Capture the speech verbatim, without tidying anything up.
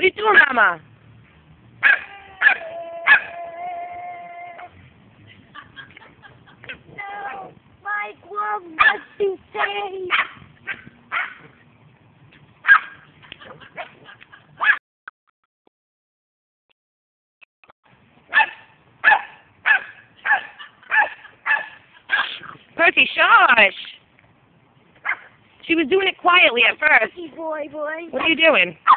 are you doing, Mama? No, Mike will not be safe. Percy, shush! She was doing it quietly at first. Boy, boy. What are you doing?